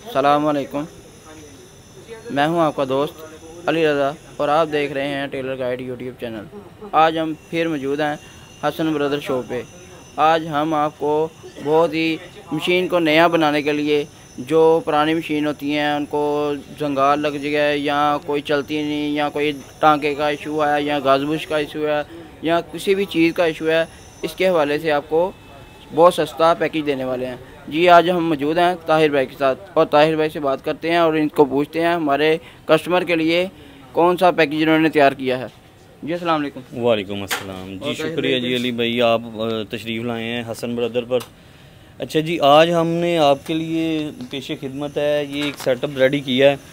अस्सलाम वालेकुम। मैं हूं आपका दोस्त अली रज़ा और आप देख रहे हैं टेलर गाइड यूट्यूब चैनल। आज हम फिर मौजूद हैं हसन ब्रदर शो पे। आज हम आपको बहुत ही मशीन को नया बनाने के लिए, जो पुरानी मशीन होती हैं उनको जंगाल लग जाए या कोई चलती नहीं या कोई टांके का इशू है या गाजबुश का इशू है या किसी भी चीज़ का इशू है, इसके हवाले से आपको बहुत सस्ता पैकेज देने वाले हैं। जी आज हम मौजूद हैं ताहिर भाई के साथ और ताहिर भाई से बात करते हैं और इनको पूछते हैं हमारे कस्टमर के लिए कौन सा पैकेज इन्होंने तैयार किया है। जी अस्सलाम वालेकुम। वालेकुम अस्सलाम जी, शुक्रिया जी अली भाई, आप तशरीफ़ लाए हैं हसन ब्रदर पर। अच्छा जी, आज हमने आपके लिए पेशे खिदमत है ये एक सेटअप रेडी किया है।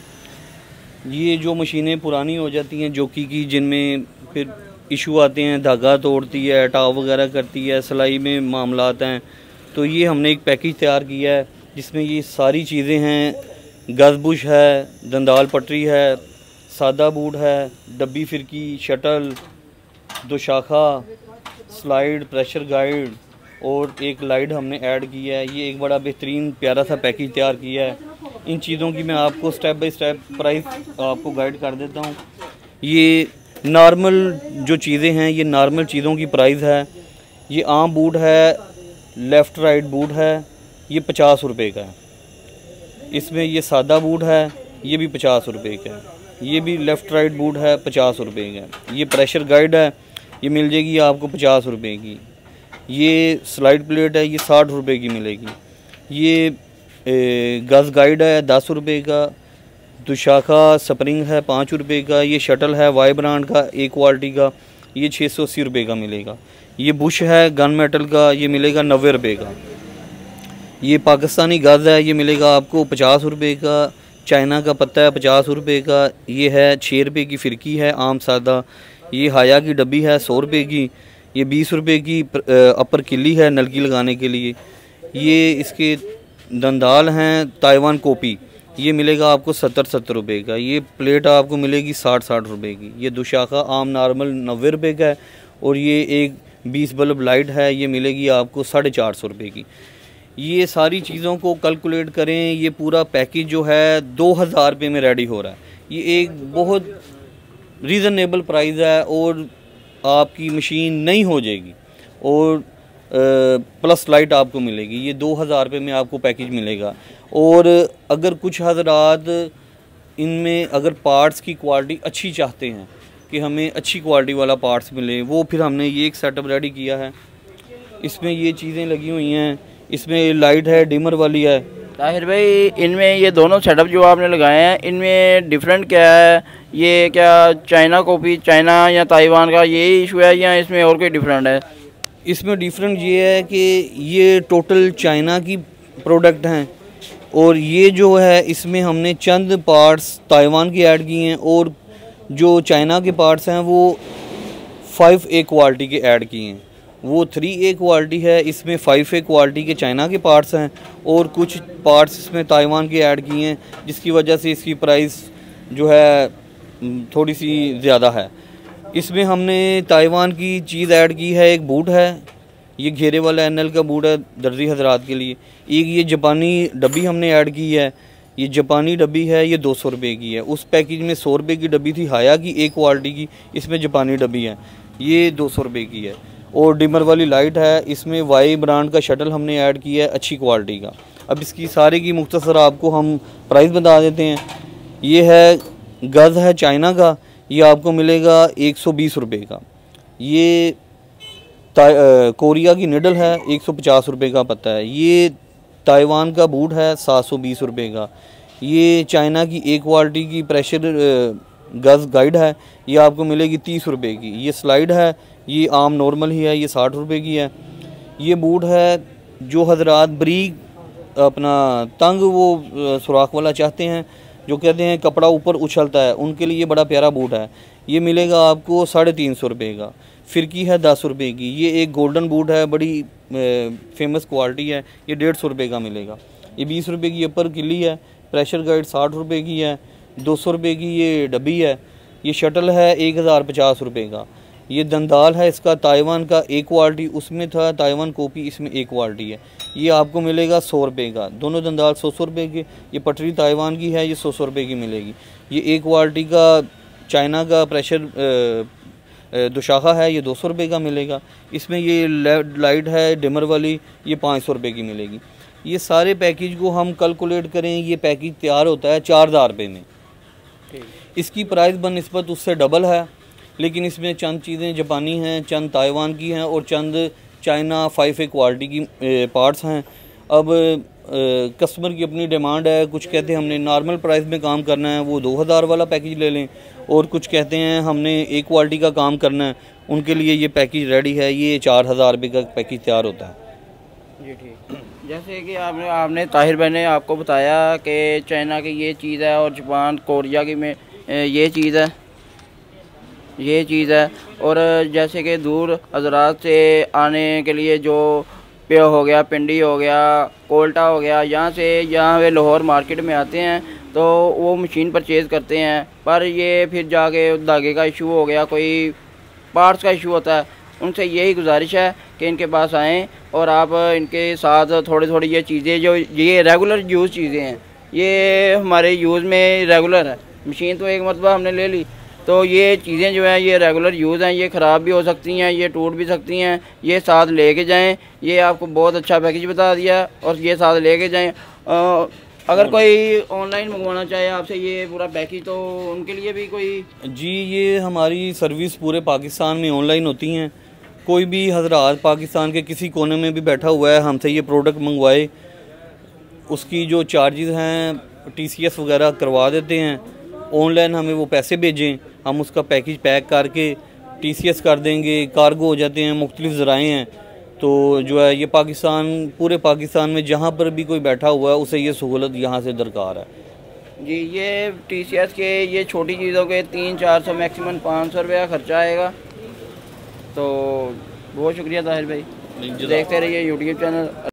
ये जो मशीनें पुरानी हो जाती हैं जोकी की, जिनमें फिर इशू आते हैं, धागा तोड़ती है, टाव वगैरह करती है, सिलाई में मामलात हैं, तो ये हमने एक पैकेज तैयार किया है जिसमें ये सारी चीज़ें हैं। गज़बुश है, दंदाल पटरी है, सादा बूट है, डब्बी फिरकी, शटल, दो शाखा, स्लाइड, प्रेशर गाइड और एक लाइट हमने ऐड किया है। ये एक बड़ा बेहतरीन प्यारा सा पैकेज तैयार किया है। इन चीज़ों की मैं आपको स्टेप बाय स्टेप प्राइस आपको गाइड कर देता हूँ। ये नॉर्मल जो चीज़ें हैं, ये नॉर्मल चीज़ों की प्राइस है। ये आम बूट है, लेफ़्ट राइट बूट है, ये 50 रुपये का है। इसमें ये सादा बूट है, ये भी 50 रुपये का है। ये भी लेफ़्ट राइट बूट है, 50 रुपये का। ये प्रेशर गाइड है, ये मिल जाएगी आपको 50 रुपये की। ये स्लाइड प्लेट है, ये 60 रुपये की मिलेगी। ये गज़ गाइड है 10 रुपये का। दुशाखा स्प्रिंग है 5 रुपये का। ये शटल है वाई ब्रांड का एक क्वालिटी का, ये 680 रुपये का मिलेगा। ये बुश है गन मेटल का, ये मिलेगा 90 रुपये का। ये पाकिस्तानी गज़ है, ये मिलेगा आपको 50 रुपये का। चाइना का पत्ता है 50 रुपये का। ये है 6 रुपये की फिरकी है आम सादा। ये हाया की डब्बी है 100 रुपये की। ये 20 रुपये की अपर किली है नलकी लगाने के लिए। ये इसके दंदाल हैं ताइवान कॉपी, ये मिलेगा आपको 70 रुपये का। ये प्लेट आपको मिलेगी 60 रुपये की। ये दुशाखा आम नॉर्मल 90 रुपये का है। और ये एक 20 बल्ब लाइट है, ये मिलेगी आपको 450 रुपये की। ये सारी चीज़ों को कैलकुलेट करें, ये पूरा पैकेज जो है 2000 रुपये में रेडी हो रहा है। ये एक बहुत रीज़नेबल प्राइस है और आपकी मशीन नहीं हो जाएगी और प्लस लाइट आपको मिलेगी। ये 2000 रुपये में आपको पैकेज मिलेगा। और अगर कुछ हज़रात इनमें अगर पार्ट्स की क्वालिटी अच्छी चाहते हैं कि हमें अच्छी क्वालिटी वाला पार्ट्स मिले, वो फिर हमने ये एक सेटअप रेडी किया है। इसमें ये चीज़ें लगी हुई हैं, इसमें लाइट है डिमर वाली है। ताहिर भाई, इनमें ये दोनों सेटअप जो आपने लगाए हैं इनमें डिफरेंट क्या है? ये क्या चाइना कॉपी, चाइना या ताइवान का यही इशू है या इसमें और कोई डिफरेंट है? इसमें डिफरेंट ये है कि ये टोटल चाइना की प्रोडक्ट हैं और ये जो है इसमें हमने चंद पार्ट्स ताइवान की ऐड किए हैं और जो चाइना के पार्ट्स हैं वो 5A क्वालिटी के ऐड किए हैं। वो 3A क्वालिटी है, इसमें 5A क्वालिटी के चाइना के पार्ट्स हैं और कुछ पार्ट्स इसमें ताइवान के ऐड किए हैं, जिसकी वजह से इसकी प्राइस जो है थोड़ी सी ज़्यादा है। इसमें हमने ताइवान की चीज़ ऐड की है। एक बूट है, ये घेरे वाला NL का बूट है दर्जी हजरात के लिए। एक ये जापानी डब्बी हमने ऐड की है, ये जापानी डब्बी है, ये 200 रुपये की है। उस पैकेज में 100 रुपये की डब्बी थी हाया की एक क्वालिटी की, इसमें जापानी डब्बी है, ये 200 रुपये की है। और डिमर वाली लाइट है, इसमें वाई ब्रांड का शटल हमने ऐड किया है अच्छी क्वालिटी का। अब इसकी सारे की मुख्तसर आपको हम प्राइस बता देते हैं। ये है गज़ है चाइना का, ये आपको मिलेगा 120 रुपये का। ये कोरिया की निडल है 150 रुपये का पत्ता है। ये ताइवान का बूट है 720 रुपये का। ये चाइना की एक क्वालिटी की प्रेशर गज़ गाइड है, ये आपको मिलेगी 30 रुपये की। ये स्लाइड है, ये आम नॉर्मल ही है, ये 60 रुपये की है। ये बूट है जो हजरात बरीक अपना तंग वो सुराख वाला चाहते हैं, जो कहते हैं कपड़ा ऊपर उछलता है, उनके लिए बड़ा प्यारा बूट है। ये मिलेगा आपको 350 रुपये का। फिरकी है 10 रुपये की। ये एक गोल्डन बूट है, बड़ी फेमस क्वालिटी है, ये 150 रुपये का मिलेगा। ये 20 रुपये की अपर किली है। प्रेशर गाइड 60 रुपये की है। 200 रुपये की ये डब्बी है। ये शटल है 1050 रुपये का। ये दंदाल है इसका ताइवान का, एक क्वालिटी उसमें था, ताइवान कॉपी इसमें एक क्वालिटी है। ये आपको मिलेगा 100 रुपये का, दोनों दंदाल 100 रुपये के। ये पटरी ताइवान की है, ये 100 रुपये की मिलेगी। ये एक क्वालिटी का चाइना का प्रेशर दुशाखा है, ये 200 रुपये का मिलेगा। इसमें ये लाइट है डिमर वाली, ये 500 रुपये की मिलेगी। ये सारे पैकेज को हम कैलकुलेट करें, ये पैकेज तैयार होता है 4000 रुपये में। इसकी प्राइस बनिस्बत उससे डबल है, लेकिन इसमें चंद चीज़ें जापानी हैं, चंद ताइवान की हैं और चंद चाइना 5A क्वालिटी की पार्ट्स हैं। अब कस्टमर की अपनी डिमांड है, कुछ कहते हैं हमने नॉर्मल प्राइस में काम करना है, वो 2000 वाला पैकेज ले लें, और कुछ कहते हैं हमने एक क्वालिटी का काम करना है, उनके लिए ये पैकेज रेडी है। ये 4000 रुपये का पैकेज तैयार होता है। जी ठीक। जैसे कि आपने ताहिर भाई ने आपको बताया कि चाइना की ये चीज़ है और जापान कोरिया की में ये चीज़ है, और जैसे कि दूर हजरात से आने के लिए जो पे हो गया, पिंडी हो गया, कोल्टा हो गया, यहाँ वे लाहौर मार्केट में आते हैं तो वो मशीन परचेज़ करते हैं, पर ये फिर जाके धागे का इशू हो गया, कोई पार्ट्स का इशू होता है। उनसे यही गुजारिश है कि इनके पास आएँ और आप इनके साथ थोड़ी ये चीज़ें जो ये रेगुलर यूज़ चीज़ें हैं, ये हमारे यूज़ में रेगुलर है। मशीन तो एक मरतबा हमने ले ली, तो ये चीज़ें जो हैं ये रेगुलर यूज़ हैं, ये ख़राब भी हो सकती हैं, ये टूट भी सकती हैं। ये साथ लेके जाएं, ये आपको बहुत अच्छा पैकेज बता दिया, और ये साथ लेके जाएं। अगर कोई ऑनलाइन मंगवाना चाहे आपसे ये पूरा पैकेज, तो उनके लिए भी कोई? जी, ये हमारी सर्विस पूरे पाकिस्तान में ऑनलाइन होती हैं। कोई भी हजरात पाकिस्तान के किसी कोने में भी बैठा हुआ है, हमसे ये प्रोडक्ट मंगवाए, उसकी जो चार्जेस हैं TCS वगैरह करवा देते हैं। ऑनलाइन हमें वो पैसे भेजें, हम उसका पैकेज पैक करके TCS कर देंगे, कार्गो हो जाते हैं, मुख्तलिफ ज़राए हैं। तो जो है ये पूरे पाकिस्तान में जहाँ पर भी कोई बैठा हुआ है उसे ये सहूलत यहाँ से दरकार है। जी, ये TCS के ये छोटी चीज़ों के 300-400 मैक्सिमम 500 रुपये का खर्चा आएगा। तो बहुत शुक्रिया ताहिर भाई, देखते रहिए YouTube चैनल।